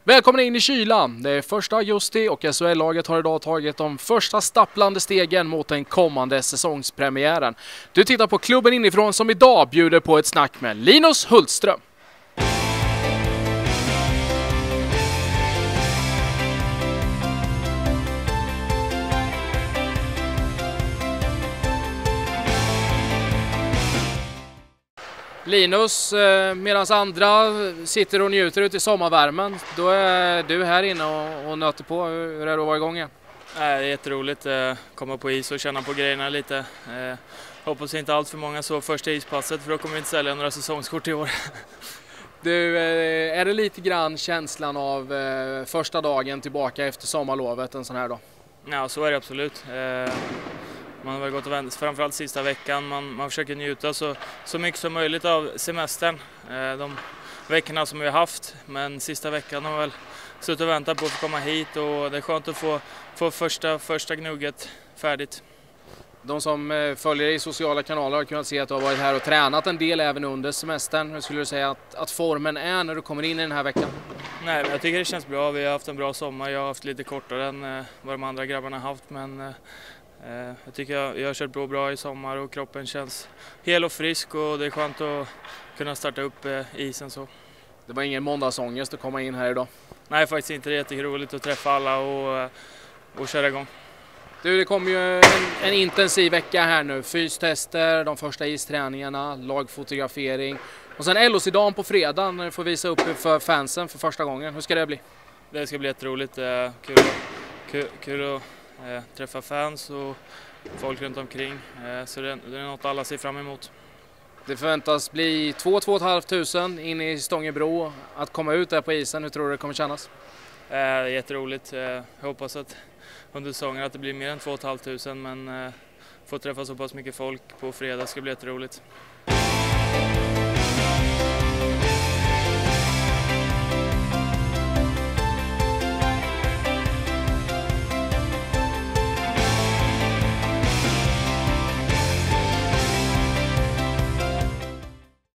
Välkommen in i kylan. Det är 1 augusti och SHL-laget har idag tagit de första stapplande stegen mot den kommande säsongspremiären. Du tittar på klubben inifrån som idag bjuder på ett snack med Linus Hultström. Linus, medan andra sitter och njuter ute i sommarvärmen, då är du här inne och nöter på. Hur är det att vara igång igen? Det är jätteroligt att komma på is och känna på grejerna lite. Hoppas inte allt för många så första ispasset, för då kommer vi inte sälja några säsongskort i år. Du, är det lite grann känslan av första dagen tillbaka efter sommarlovet en sån här dag? Ja, så är det absolut. Man har väl gått och vänt, framförallt sista veckan. Man försöker njuta så mycket som möjligt av semestern. De veckorna som vi har haft, men sista veckan har väl suttit och väntat på att få komma hit, och det är skönt att få första gnugget färdigt. De som följer i sociala kanaler har kunnat se att du har varit här och tränat en del även under semestern. Hur skulle du säga att formen är när du kommer in i den här veckan? Nej, jag tycker det känns bra. Vi har haft en bra sommar. Jag har haft lite kortare än vad de andra grabbarna har haft, men jag tycker jag har kört bra i sommar och kroppen känns hel och frisk, och det är skönt att kunna starta upp isen så. Det var ingen måndagsångest att komma in här idag? Nej, faktiskt inte. Det är jätteroligt att träffa alla och köra igång. Du, det kommer ju en intensiv vecka här nu. Fystester, de första isträningarna, lagfotografering. Och sen LOC-dagen på fredag när du får visa upp för fansen för första gången. Hur ska det bli? Det ska bli jätteroligt. Kul att träffa fans och folk runt omkring. Så det är något alla ser fram emot. Det förväntas bli 2-2 500 in i Stångebro. Att komma ut där på isen, hur tror du det kommer kännas? Jätteroligt. Jag hoppas att under säsongen att det blir mer än 2 500, men få träffa så pass mycket folk på fredag ska bli jätteroligt.